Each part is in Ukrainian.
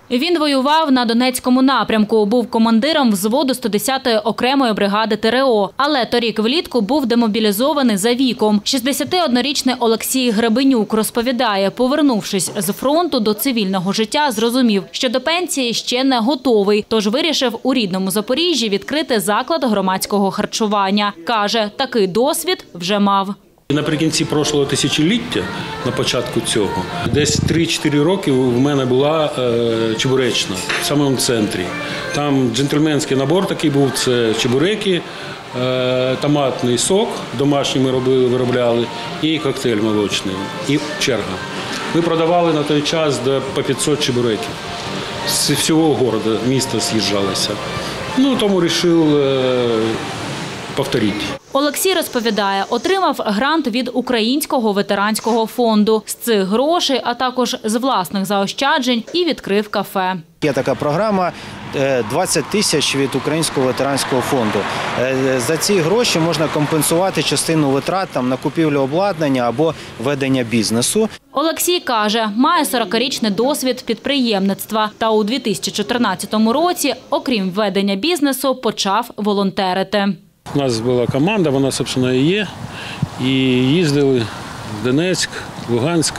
Він воював на Донецькому напрямку, був командиром взводу 110-ї окремої бригади ТРО. Але торік влітку був демобілізований за віком. 61-річний Олексій Гребенюк розповідає, повернувшись з фронту до цивільного життя, зрозумів, що до пенсії ще не готовий. Тож вирішив у рідному Запоріжжі відкрити заклад громадського харчування. Каже, такий досвід вже мав. Наприкінці прошлого тисячоліття, на початку цього, десь 3-4 роки в мене була чебуречна в самому центрі. Там джентльменський набор такий був, це чебуреки, томатний сок, домашній ми виробляли, і коктейль молочний, і черга. Ми продавали на той час по 500 чебуреків. З всього міста, міста з'їжджалися. Тому вирішив повторити. Олексій розповідає, отримав грант від Українського ветеранського фонду. З цих грошей, а також з власних заощаджень і відкрив кафе. Є така програма 20 тисяч від Українського ветеранського фонду. За ці гроші можна компенсувати частину витрат на купівлю обладнання або ведення бізнесу. Олексій каже, має 40-річний досвід підприємництва. Та у 2014 році, окрім ведення бізнесу, почав волонтерити. У нас була команда, вона, собственно, і є. І їздили в Донецьк, Луганськ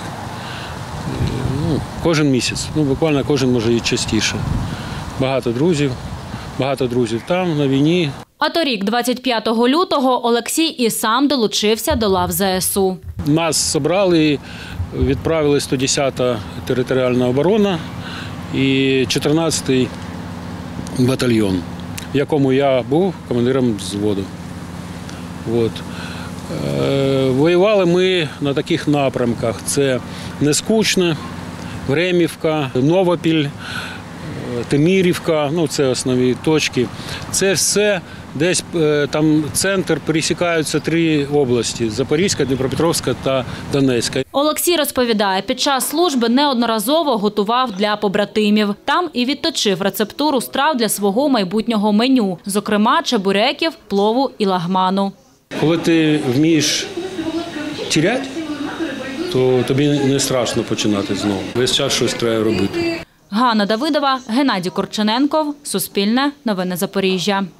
кожен місяць. Буквально кожен, може, і частіше. Багато друзів там, на війні. А торік, 25 лютого, Олексій і сам долучився до лав ЗСУ. Нас зібрали, відправили 110-та територіальна оборона і 14-й батальйон, в якому я був командиром взводу. Воювали ми на таких напрямках. Це Нескучне, Времівка, Новопіль, Темирівка, це основні точки. Це все десь там центр, пересікаються 3 області – Запорізька, Дніпропетровська та Донецька. Олексій розповідає, під час служби неодноразово готував для побратимів. Там і відточив рецептуру страв для свого майбутнього меню, зокрема чебуреків, плову і лагману. Коли ти вмієш тіряти, то тобі не страшно починати знову. Весь час щось треба робити. Ганна Давидова, Геннадій Корчененков, Суспільне, Новини Запоріжжя.